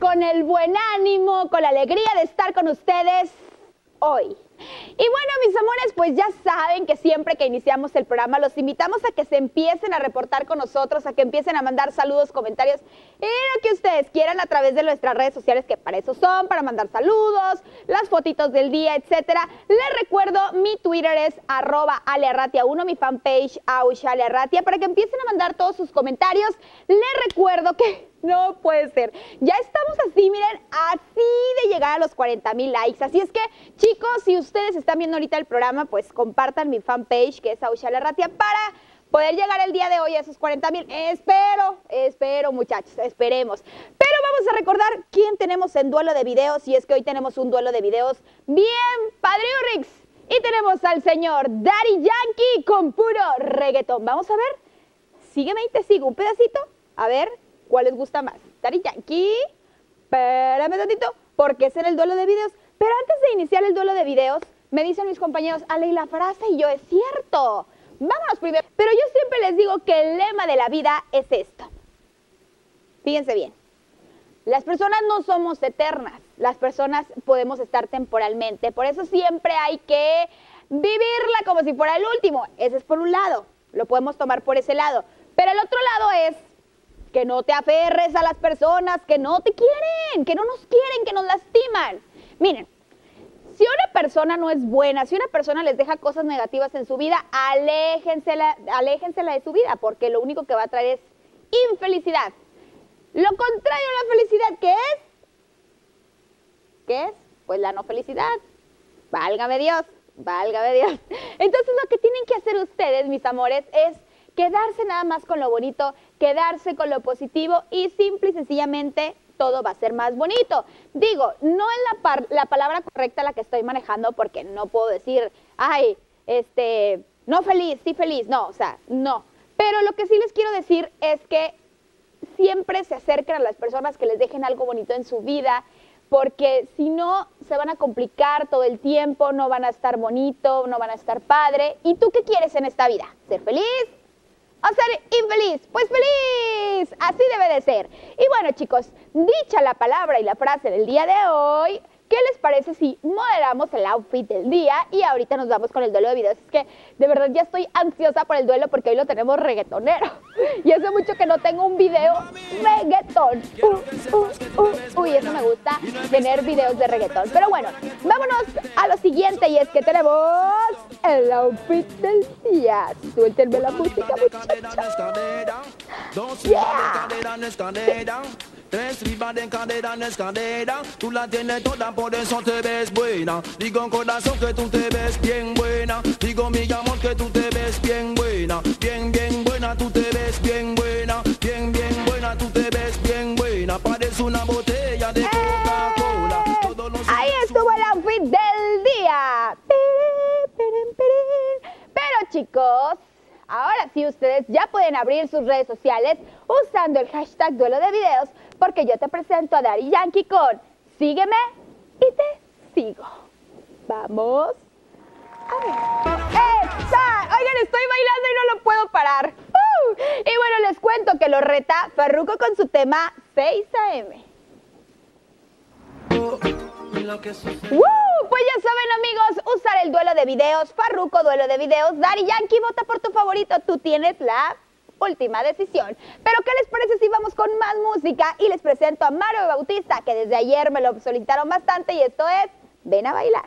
con el buen ánimo, con la alegría de estar con ustedes hoy. Y bueno, mis amores, pues ya saben que siempre que iniciamos el programa los invitamos a que se empiecen a reportar con nosotros, a que empiecen a mandar saludos, comentarios y lo que ustedes quieran a través de nuestras redes sociales, que para eso son, para mandar saludos, las fotitos del día, etcétera. Les recuerdo, mi Twitter es @alearratia1, mi fanpage @alearratia, para que empiecen a mandar todos sus comentarios. Les recuerdo que no puede ser. Ya estamos así, miren, así de llegar a los 40,000 likes. Así es que, chicos, si ustedes están viendo ahorita el programa, pues compartan mi fanpage, que es @alearratia, para poder llegar el día de hoy a esos 40,000. Espero, muchachos, esperemos. Pero vamos a recordar quién tenemos en duelo de videos, y es que hoy tenemos un duelo de videos bien padriurrix. Y tenemos al señor Daddy Yankee con puro reggaetón. Vamos a ver, sígueme y te sigo un pedacito, a ver cuál les gusta más. Daddy Yankee, espérame tantito, porque es en el duelo de videos. Pero antes de iniciar el duelo de videos, me dicen mis compañeros, Ale, y la frase, y yo, es cierto. Vámonos primero. Pero yo siempre les digo que el lema de la vida es esto. Fíjense bien. Las personas no somos eternas. Las personas podemos estar temporalmente. Por eso siempre hay que vivirla como si fuera el último. Ese es por un lado. Lo podemos tomar por ese lado. Pero el otro lado es que no te aferres a las personas que no te quieren, que no nos quieren, que nos lastiman. Miren, si una persona no es buena, si una persona les deja cosas negativas en su vida, aléjensela de su vida, porque lo único que va a traer es infelicidad. Lo contrario a la felicidad, ¿qué es? ¿Qué es? Pues la no felicidad. Válgame Dios, válgame Dios. Entonces lo que tienen que hacer ustedes, mis amores, es quedarse nada más con lo bonito, quedarse con lo positivo, y simple y sencillamente todo va a ser más bonito. Digo, no es la palabra correcta la que estoy manejando, porque no puedo decir, ay, no feliz, sí feliz, no, o sea, no. Pero lo que sí les quiero decir es que siempre se acerquen a las personas que les dejen algo bonito en su vida, porque si no, se van a complicar todo el tiempo, no van a estar bonito, no van a estar padre. ¿Y tú qué quieres en esta vida? ¿Ser feliz o ser infeliz? Pues feliz, así debe de ser. Y bueno, chicos, dicha la palabra y la frase del día de hoy, ¿qué les parece si moderamos el outfit del día? Y ahorita nos vamos con el duelo de videos. Es que de verdad ya estoy ansiosa por el duelo, porque hoy lo tenemos reggaetonero. Y hace mucho que no tengo un video reggaetón. Uy, eso me gusta, tener videos de reggaetón. Pero bueno, vámonos a lo siguiente, y es que tenemos el outfit del día. Suéltenme la música, muchachos. Yeah. Tres arriba de cadera en escalera, tú la tienes toda, por eso te ves buena. Digo corazón que tú te ves bien buena. Digo mi amor que tú te ves bien buena. Bien, bien buena, tú te ves bien buena. Bien, bien buena, tú te ves bien buena. Parece una botella de Coca-Cola. Ahí estuvo el outfit del día. Pero chicos, ahora sí ustedes ya pueden abrir sus redes sociales usando el hashtag duelo de videos, porque yo te presento a Daddy Yankee con sígueme y te sigo. Vamos a ver. Oigan, estoy bailando y no lo puedo parar. Y bueno, les cuento que lo reta Farruko con su tema 6 AM. Pues ya saben, amigos, usar el duelo de videos. Farruko, duelo de videos. Daddy Yankee, vota por tu favorito. Tú tienes la última decisión. Pero ¿qué les parece si vamos con más música? Y les presento a Mario Bautista, que desde ayer me lo solicitaron bastante, y esto es Ven a bailar.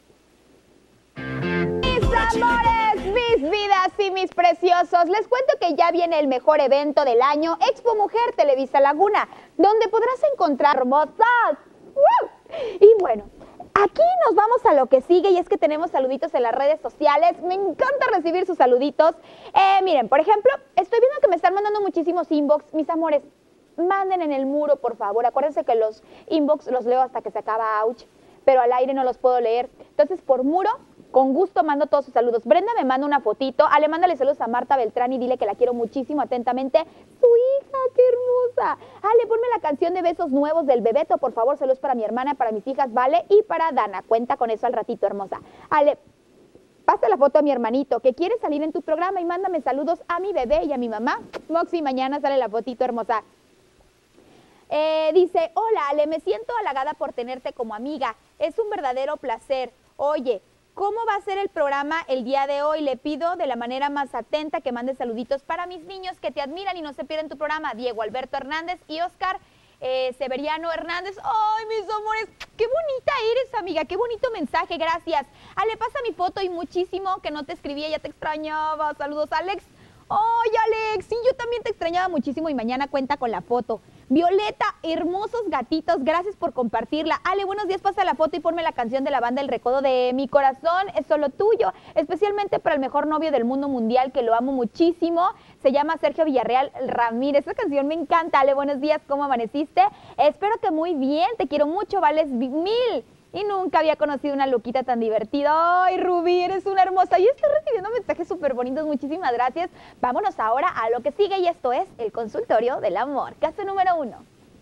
Mis amores, mis vidas y mis preciosos, les cuento que ya viene el mejor evento del año, Expo Mujer Televisa Laguna, donde podrás encontrar hermosas. Y bueno, aquí nos vamos a lo que sigue, y es que tenemos saluditos en las redes sociales. Me encanta recibir sus saluditos. Miren, por ejemplo, estoy viendo que me están mandando muchísimos inbox. Mis amores, manden en el muro, por favor. Acuérdense que los inbox los leo hasta que se acaba, ouch, pero al aire no los puedo leer. Entonces, por muro, con gusto mando todos sus saludos. Brenda me manda una fotito. Ale, mándale saludos a Marta Beltrán y dile que la quiero muchísimo, atentamente, su hija, qué hermosa. Ale, ponme la canción de Besos Nuevos del Bebeto, por favor. Saludos para mi hermana, para mis hijas, Vale, y para Dana. Cuenta con eso al ratito, hermosa. Ale, pasa la foto a mi hermanito, que quiere salir en tu programa, y mándame saludos a mi bebé y a mi mamá. Moxie, mañana sale la fotito, hermosa. Dice, hola Ale, me siento halagada por tenerte como amiga. Es un verdadero placer. Oye, ¿cómo va a ser el programa el día de hoy? Le pido de la manera más atenta que mande saluditos para mis niños que te admiran y no se pierden tu programa. Diego Alberto Hernández y Oscar Severiano Hernández. ¡Ay, mis amores! ¡Qué bonita eres, amiga! ¡Qué bonito mensaje! Gracias. Ale, pasa mi foto y muchísimo que no te escribía, ya te extrañaba. Saludos, Alex. ¡Ay, Alex! Sí, yo también te extrañaba muchísimo y mañana cuenta con la foto. Violeta, hermosos gatitos, gracias por compartirla. Ale, buenos días, pasa la foto y ponme la canción de la banda El Recodo de Mi Corazón es solo tuyo, especialmente para el mejor novio del mundo mundial, que lo amo muchísimo. Se llama Sergio Villarreal Ramírez. Esa canción me encanta. Ale, buenos días, ¿cómo amaneciste? Espero que muy bien, te quiero mucho, vales 1000. Y nunca había conocido una loquita tan divertida. ¡Ay, Rubí, eres una hermosa! Yo estoy recibiendo mensajes súper bonitos, muchísimas gracias. Vámonos ahora a lo que sigue y esto es el consultorio del amor. Caso número 1.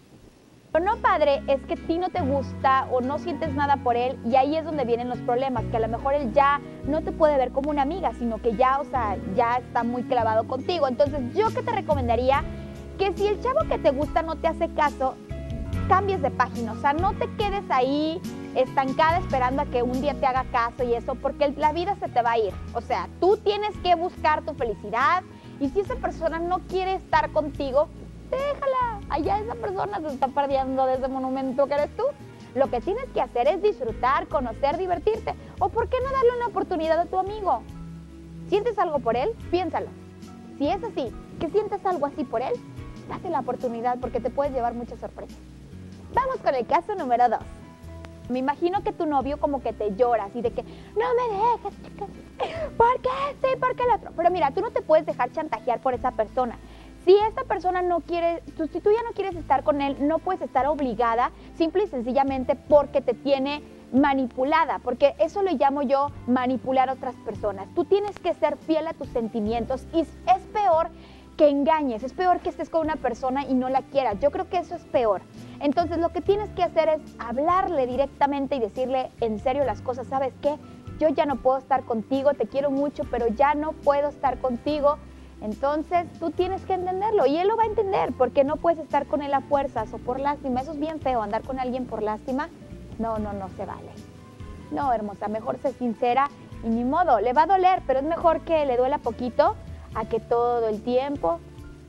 Lo no padre es que a ti no te gusta o no sientes nada por él y ahí es donde vienen los problemas, que a lo mejor él ya no te puede ver como una amiga, sino que ya, o sea, ya está muy clavado contigo. Entonces, yo que te recomendaría que si el chavo que te gusta no te hace caso, cambies de página, o sea, no te quedes ahí estancada esperando a que un día te haga caso y eso, porque la vida se te va a ir. O sea, tú tienes que buscar tu felicidad y si esa persona no quiere estar contigo, déjala. Allá esa persona se está perdiendo de ese monumento que eres tú. Lo que tienes que hacer es disfrutar, conocer, divertirte. ¿O por qué no darle una oportunidad a tu amigo? ¿Sientes algo por él? Piénsalo. Si es así, que sientes algo así por él, date la oportunidad porque te puedes llevar muchas sorpresas. Vamos con el caso número 2. Me imagino que tu novio como que te llora, así de que no me dejes, chica. ¿Por qué? Sí, ¿por qué el otro? Pero mira, tú no te puedes dejar chantajear por esa persona. Si esta persona no quiere, si tú ya no quieres estar con él, no puedes estar obligada, simple y sencillamente porque te tiene manipulada, porque eso lo llamo yo manipular a otras personas. Tú tienes que ser fiel a tus sentimientos y es peor que engañes, es peor que estés con una persona y no la quieras. Yo creo que eso es peor. Entonces lo que tienes que hacer es hablarle directamente y decirle en serio las cosas. ¿Sabes qué? Yo ya no puedo estar contigo, te quiero mucho, pero ya no puedo estar contigo. Entonces tú tienes que entenderlo y él lo va a entender porque no puedes estar con él a fuerzas o por lástima. Eso es bien feo, andar con alguien por lástima. No se vale. No, hermosa, mejor ser sincera y ni modo, le va a doler, pero es mejor que le duela poquito a que todo el tiempo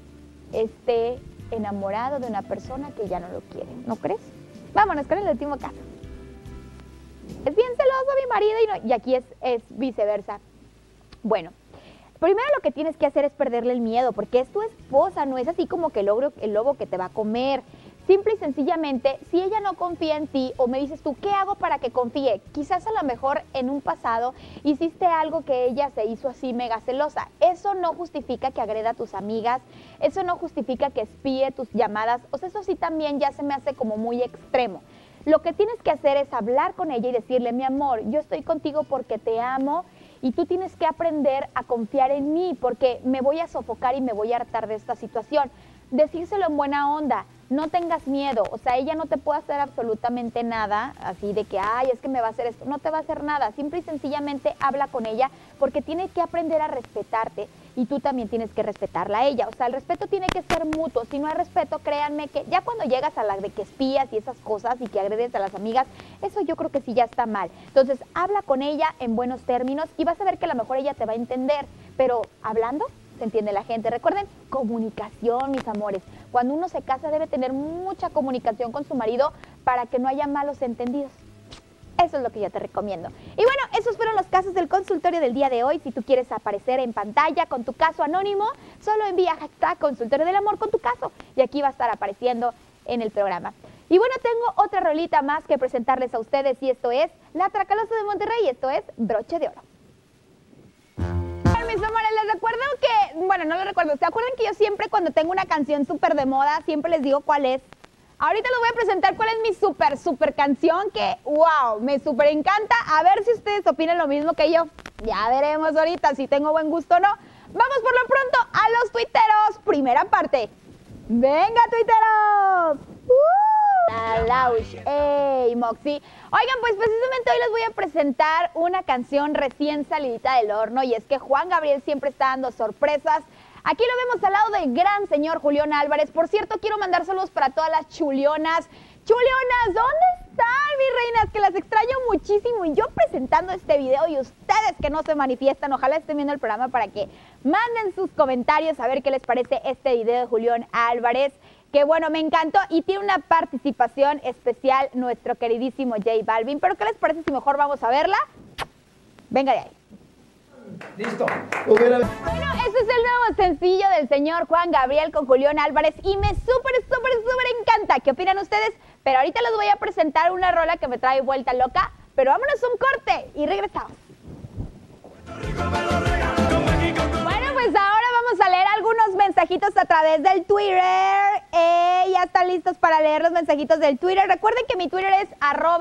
esté enamorado de una persona que ya no lo quiere, ¿no crees? Vámonos con el último caso. Es bien celoso mi marido y aquí es viceversa. Bueno, primero lo que tienes que hacer es perderle el miedo, porque es tu esposa, no es así como que el lobo que te va a comer. Simple y sencillamente, si ella no confía en ti o me dices tú, ¿qué hago para que confíe? Quizás a lo mejor en un pasado hiciste algo que ella se hizo así mega celosa. Eso no justifica que agreda a tus amigas, eso no justifica que espíe tus llamadas, o sea, eso sí también ya se me hace como muy extremo. Lo que tienes que hacer es hablar con ella y decirle, mi amor, yo estoy contigo porque te amo y tú tienes que aprender a confiar en mí porque me voy a sofocar y me voy a hartar de esta situación. Decírselo en buena onda. No tengas miedo, o sea, ella no te puede hacer absolutamente nada, así de que, ay, es que me va a hacer esto, no te va a hacer nada, simple y sencillamente habla con ella porque tiene que aprender a respetarte y tú también tienes que respetarla a ella, o sea, el respeto tiene que ser mutuo, si no hay respeto, créanme que ya cuando llegas a la de que espías y esas cosas y que agredes a las amigas, eso yo creo que sí ya está mal, entonces habla con ella en buenos términos y vas a ver que a lo mejor ella te va a entender, pero hablando, se entiende la gente. Recuerden, comunicación, mis amores. Cuando uno se casa debe tener mucha comunicación con su marido para que no haya malos entendidos. Eso es lo que yo te recomiendo. Y bueno, esos fueron los casos del consultorio del día de hoy. Si tú quieres aparecer en pantalla con tu caso anónimo, solo envía hashtag consultorio del amor con tu caso y aquí va a estar apareciendo en el programa. Y bueno, tengo otra rolita más que presentarles a ustedes y esto es La Tracalosa de Monterrey, esto es Broche de Oro. Mis amores, les recuerdo que, bueno, no lo recuerdo, ¿se acuerdan que yo siempre cuando tengo una canción súper de moda, siempre les digo cuál es? Ahorita les voy a presentar cuál es mi súper canción que, wow, me súper encanta. A ver si ustedes opinan lo mismo que yo. Ya veremos ahorita si tengo buen gusto o no. Vamos por lo pronto a los tuiteros. Primera parte. ¡Venga, tuiteros! La Laush. ¡Ey, Moxie! Oigan, pues precisamente hoy les voy a presentar una canción recién salidita del horno y es que Juan Gabriel siempre está dando sorpresas Aquí lo vemos al lado del gran señor Julián Álvarez. Por cierto, quiero mandar saludos para todas las chulionas. Chulionas, ¿dónde están, mis reinas? Que las extraño muchísimo. Y yo presentando este video y ustedes que no se manifiestan, ojalá estén viendo el programa para que manden sus comentarios a ver qué les parece este video de Julián Álvarez. Que bueno, me encantó y tiene una participación especial nuestro queridísimo J Balvin. Pero ¿qué les parece si mejor vamos a verla? Venga de ahí. Listo. Bueno, ese es el nuevo sencillo del señor Juan Gabriel con Julián Álvarez y me súper encanta. ¿Qué opinan ustedes? Pero ahorita les voy a presentar una rola que me trae vuelta loca, pero vámonos a un corte y regresamos. Bueno, pues ahora vamos a leer algunos mensajitos a través del Twitter. Ya están listos para leer los mensajitos del Twitter. Recuerden que mi Twitter es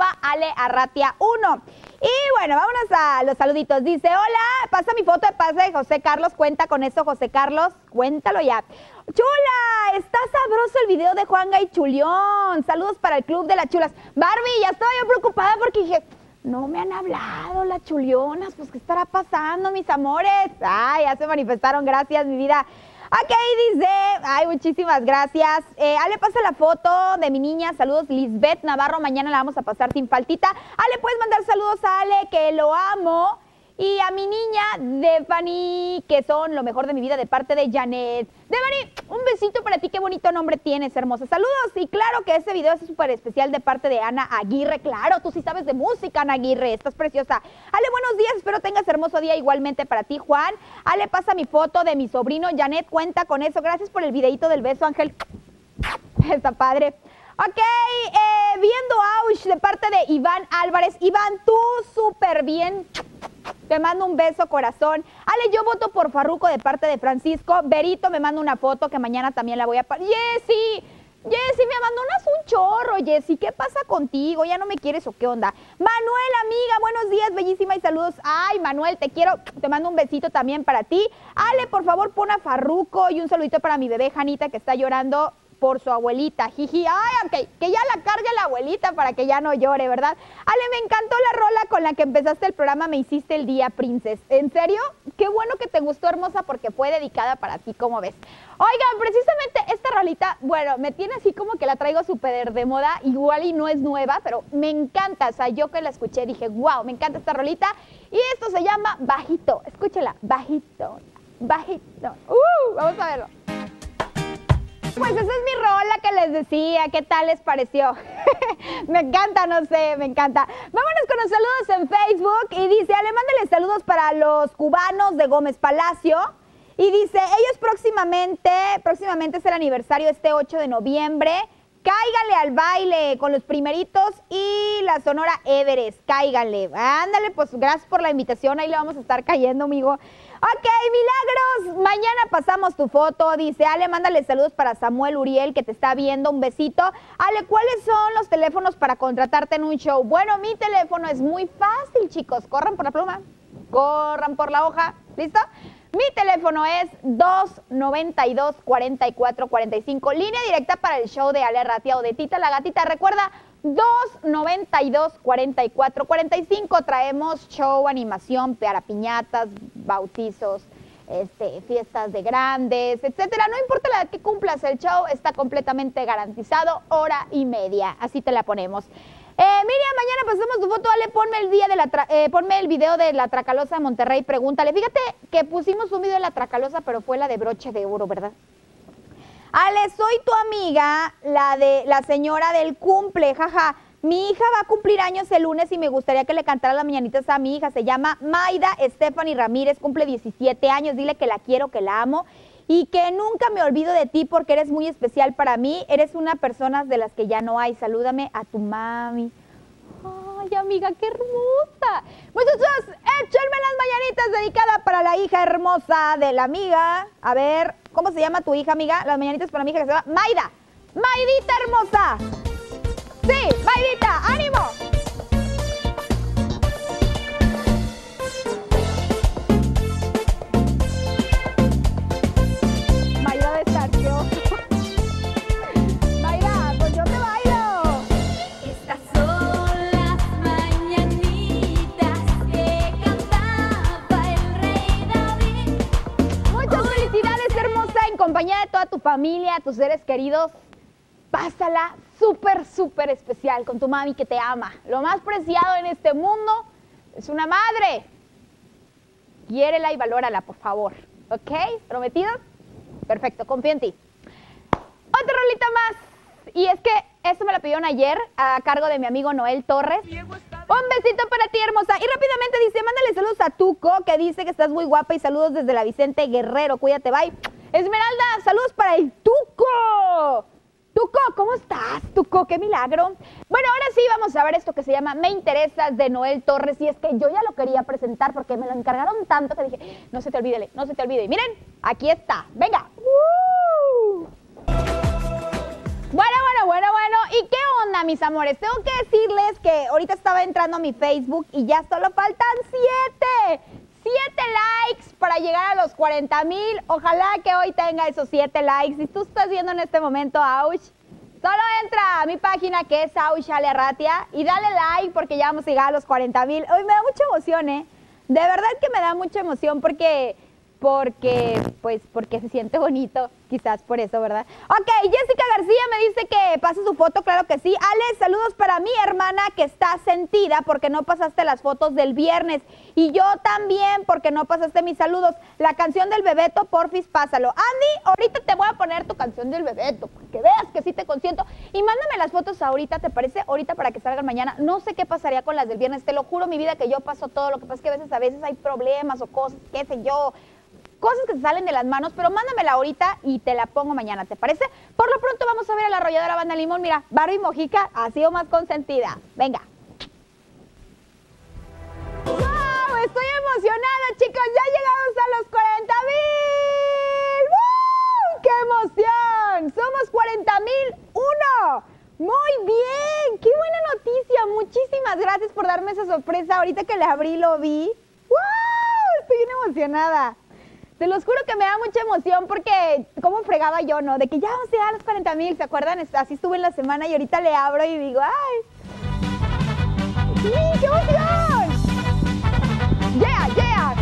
@alearratia1. Y bueno, vámonos a los saluditos. Dice, hola, pasa mi foto de pase de José Carlos. Cuenta con eso, José Carlos. Cuéntalo ya. Chula, está sabroso el video de Juanga y Chulión. Saludos para el Club de las Chulas. Barbie, ya estaba yo preocupada porque dije, no me han hablado las chulionas. Pues, ¿qué estará pasando, mis amores? Ay, ya se manifestaron. Gracias, mi vida. Ok, dice, ay, muchísimas gracias. Ale, pasa la foto de mi niña. Saludos, Lisbeth Navarro. Mañana la vamos a pasar sin faltita. Ale, puedes mandar saludos a Ale, que lo amo. Y a mi niña, Devani, que son lo mejor de mi vida, de parte de Janet. Devani, un besito para ti, qué bonito nombre tienes, hermosa. Saludos, y claro que ese video es súper especial de parte de Ana Aguirre. Claro, tú sí sabes de música, Ana Aguirre, estás preciosa. Ale, buenos días, espero tengas hermoso día igualmente para ti, Juan. Ale, pasa mi foto de mi sobrino, Janet, cuenta con eso. Gracias por el videito del beso, Ángel. Está padre. Ok, viendo Aush de parte de Iván Álvarez. Iván, tú súper bien. Te mando un beso, corazón. Ale, yo voto por Farruko de parte de Francisco. Berito me manda una foto que mañana también la voy a... Jessy, me abandonas un chorro, Jessy. ¿Qué pasa contigo? ¿Ya no me quieres o qué onda? Manuel, amiga, buenos días, bellísima, y saludos. Ay, Manuel, te quiero. Te mando un besito también para ti. Ale, por favor, pon a Farruko y un saludito para mi bebé Janita que está llorando por su abuelita, jiji. Ay, okay, que ya la cargue la abuelita para que ya no llore, ¿verdad? Ale, me encantó la rola con la que empezaste el programa, me hiciste el día, Princess. ¿En serio? Qué bueno que te gustó, hermosa, porque fue dedicada para ti, ¿cómo ves? Oigan, precisamente esta rolita, bueno, me tiene así como que la traigo súper de moda, igual y no es nueva, pero me encanta, o sea, yo que la escuché dije, wow, me encanta esta rolita, y esto se llama Bajito, escúchela, Bajito, Bajito, vamos a verlo. Pues esa es mi rola que les decía, ¿qué tal les pareció? Me encanta, no sé, me encanta. Vámonos con los saludos en Facebook y dice, Ale, mándale saludos para los cubanos de Gómez Palacio. Y dice, ellos próximamente es el aniversario este 8 de noviembre. Cáiganle al baile con los primeritos y la Sonora Everest, cáiganle. Ándale, pues gracias por la invitación, ahí le vamos a estar cayendo, amigo. Ok, Milagros, mañana pasamos tu foto, dice Ale, mándale saludos para Samuel Uriel que te está viendo, un besito. Ale, ¿cuáles son los teléfonos para contratarte en un show? Bueno, mi teléfono es muy fácil, chicos, corran por la pluma, corran por la hoja, ¿listo? Mi teléfono es 292-4445, línea directa para el show de Ale Arratia o de Tita la Gatita. Recuerda, 292-4445. Traemos show, animación para piñatas, bautizos, fiestas de grandes, etcétera. No importa la edad que cumplas, el show está completamente garantizado, hora y media. Así te la ponemos. Miriam, mañana pasamos tu foto, Ale, ponme el video de la Tracalosa de Monterrey, pregúntale. Fíjate que pusimos un video de la Tracalosa, pero fue la de broche de oro, ¿verdad? Ale, soy tu amiga, la señora del cumple, jaja. Mi hija va a cumplir años el lunes y me gustaría que le cantara las mañanitas a mi hija. Se llama Maida Stephanie Ramírez, cumple 17 años. Dile que la quiero, que la amo y que nunca me olvido de ti porque eres muy especial para mí. Eres una persona de las que ya no hay. Salúdame a tu mami. Ay, amiga, qué hermosa. Muchachos, échenme las mañanitas dedicadas para la hija hermosa de la amiga. A ver, ¿cómo se llama tu hija, amiga? Las mañanitas para mi hija que se llama Maida. Maidita hermosa. Sí, Maidita, ánimo. Maida de estar yo. Maida, pues yo te bailo. Estas son las mañanitas que cantaba el rey David. Muchas felicidades, hermosa. familia, a tus seres queridos, pásala súper, súper especial con tu mami que te ama. Lo más preciado en este mundo es una madre. Quiérela y valórala, por favor. ¿Ok? ¿Prometidos? Perfecto, confío en ti. Otra rolita más. Y es que esto me lo pidieron ayer a cargo de mi amigo Noel Torres. Un besito para ti, hermosa. Y rápidamente dice, mándale saludos a Tuco, que dice que estás muy guapa, y saludos desde la Vicente Guerrero. Cuídate, bye. Esmeralda, saludos para el Tuco. Tuco, ¿cómo estás, Tuco? ¡Qué milagro! Bueno, ahora sí vamos a ver esto que se llama Me Interesas de Noel Torres. Y es que yo ya lo quería presentar porque me lo encargaron tanto que dije, no se te olvide, no se te olvide. Y miren, aquí está. Venga. Bueno. ¿Y qué onda, mis amores? Tengo que decirles que ahorita estaba entrando a mi Facebook y ya solo faltan 7 likes para llegar a los 40,000. Ojalá que hoy tenga esos 7 likes. Si tú estás viendo en este momento Aush, solo entra a mi página que es Aush Ale Arratia y dale like porque ya vamos a llegar a los 40,000. Hoy me da mucha emoción, ¿eh? De verdad que me da mucha emoción porque se siente bonito, quizás por eso, ¿verdad? Ok, Jessica García me dice que pase su foto, claro que sí. Ale, saludos para mi hermana que está sentida porque no pasaste las fotos del viernes. Y yo también porque no pasaste mis saludos. La canción del Bebeto, porfis, pásalo. Andy, ahorita te voy a poner tu canción del Bebeto, para que veas que sí te consiento. Y mándame las fotos ahorita, ¿te parece? Ahorita para que salgan mañana. No sé qué pasaría con las del viernes, te lo juro, mi vida, que yo paso todo. Lo que pasa es que a veces hay problemas o cosas, qué sé yo, cosas que se salen de las manos, pero mándamela ahorita y te la pongo mañana, ¿te parece? Por lo pronto vamos a ver a la arrolladora Banda Limón. Mira, Barbie Mojica ha sido más consentida. Venga. ¡Wow! Estoy emocionada, chicos. Ya llegamos a los 40,000. ¡Wow! ¡Qué emoción! Somos 40,001. Muy bien. ¡Qué buena noticia! Muchísimas gracias por darme esa sorpresa. Ahorita que la abrí lo vi. ¡Wow! Estoy bien emocionada. Se los juro que me da mucha emoción porque cómo fregaba yo, ¿no? De que ya vamos a llegar a los 40,000, ¿se acuerdan? Así estuve en la semana y ahorita le abro y digo, ¡ay! ¡Sí, qué emoción! ¡Yeah!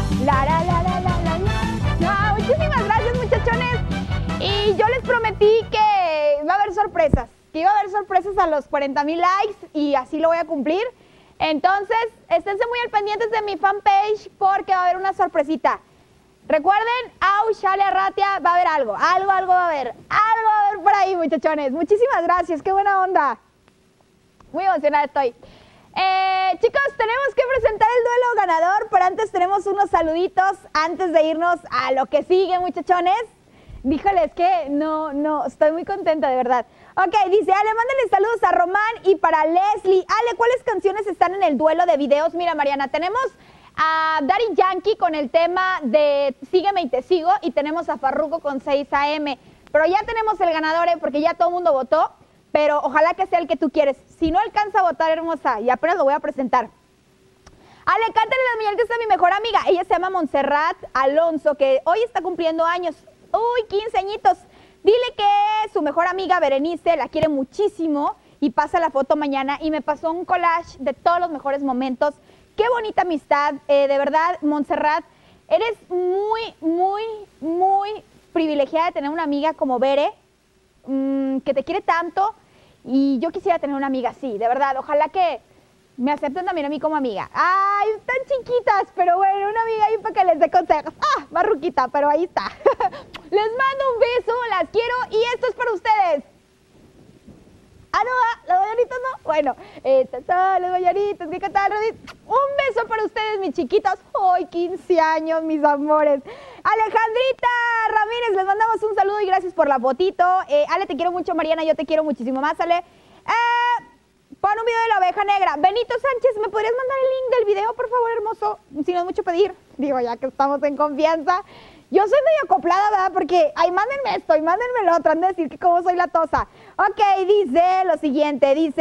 No, muchísimas gracias, muchachones. Y yo les prometí que iba a haber sorpresas, a los 40,000 likes y así lo voy a cumplir. Entonces, esténse muy al pendientes de mi fanpage porque va a haber una sorpresita. Recuerden, Aush Ale Arratia, va a haber algo va a haber por ahí, muchachones. Muchísimas gracias, qué buena onda. Muy emocionada estoy. Chicos, tenemos que presentar el duelo ganador, pero antes tenemos unos saluditos antes de irnos a lo que sigue, muchachones. Díjoles que no, estoy muy contenta, de verdad. Ok, dice Ale, mándale saludos a Román y para Leslie. Ale, ¿cuáles canciones están en el duelo de videos? Mira, Mariana, tenemos a Daddy Yankee con el tema de Sígueme y te sigo, y tenemos a Farruko con 6 AM. Pero ya tenemos el ganador, porque ya todo el mundo votó, pero ojalá que sea el que tú quieres. Si no alcanza a votar, hermosa, y apenas lo voy a presentar. Ale, cántale las mañanitas a mi mejor amiga. Ella se llama Montserrat Alonso, que hoy está cumpliendo años. Uy, 15 añitos. Dile que su mejor amiga Berenice la quiere muchísimo y pasa la foto mañana. Y me pasó un collage de todos los mejores momentos. Qué bonita amistad, de verdad, Montserrat, eres muy privilegiada de tener una amiga como Bere, que te quiere tanto, y yo quisiera tener una amiga así, de verdad, ojalá que me acepten también a mí como amiga. Ay, están chiquitas, pero bueno, una amiga ahí para que les dé consejos. Más ruquita, pero ahí está. Les mando un beso, las quiero, y esto es para ustedes. No, los mañanitos no. Bueno, estas son los mañanitos que cantan Rodit. Un beso para ustedes, mis chiquitos. Hoy 15 años, mis amores. Alejandrita Ramírez, les mandamos un saludo y gracias por la fotito. Ale, te quiero mucho. Mariana, yo te quiero muchísimo más, Ale. Pon un video de la oveja negra. Benito Sánchez, ¿me podrías mandar el link del video, por favor, hermoso? Si no es mucho pedir. Digo, ya que estamos en confianza. Yo soy medio acoplada, ¿verdad? Porque, ay, mándenme esto y mándenme lo otro. Han de decir que como soy latosa. Ok, dice lo siguiente. Dice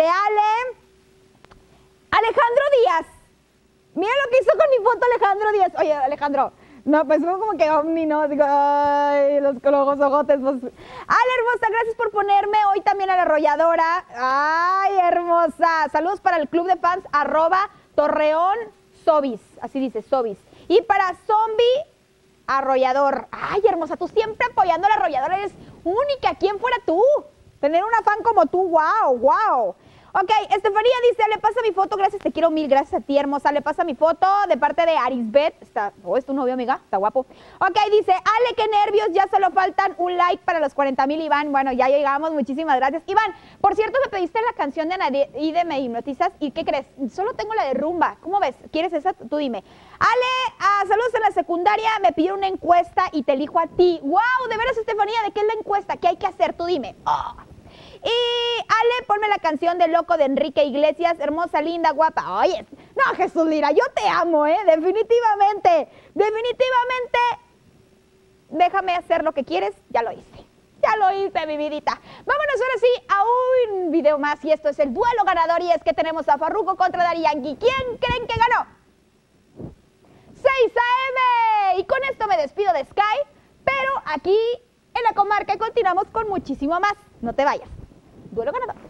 Alejandro Díaz. Mira lo que hizo con mi foto Alejandro Díaz. Oye, Alejandro, no, pues como que ovni, ¿no? Digo, ay, los ojos ojotes. Pues. Ale, hermosa, gracias por ponerme hoy también a la arrolladora. Ay, hermosa. Saludos para el club de fans, @Torreón Sobis. Así dice, Sobis. Y para Zombie Arrollador. Ay, hermosa, tú siempre apoyando al arrollador, eres única. ¿Quién fuera tú? Tener una fan como tú, wow, wow. Ok, Estefanía dice, le pasa mi foto, gracias, te quiero mil, gracias a ti, hermosa. Le pasa mi foto de parte de Arisbet. ¿Es tu novio, amiga? Está guapo. Ok, dice, Ale, qué nervios, ya solo faltan un like para los 40,000, Iván. Bueno, ya llegamos, muchísimas gracias. Iván, por cierto, me pediste la canción de Anaide, Me Hipnotizas, ¿y qué crees? Solo tengo la de Rumba, ¿cómo ves? ¿Quieres esa? Tú dime. Ale, saludos en la secundaria, me pidieron una encuesta y te elijo a ti. Wow, de veras, Estefanía, ¿de qué es la encuesta? ¿Qué hay que hacer? Tú dime. Oh. Y Ale, ponme la canción de Loco de Enrique Iglesias, hermosa, linda, guapa. Oye, no, Jesús Lira, yo te amo, definitivamente, definitivamente. Déjame hacer lo que quieres, ya lo hice. Ya lo hice, mi vidita. Vámonos ahora sí a un video más y esto es el duelo ganador y es que tenemos a Farruko contra Daddy Yankee. ¿Quién creen que ganó? 6 AM. Y con esto me despido de Sky, pero aquí en la comarca continuamos con muchísimo más. No te vayas. Duelo ganador.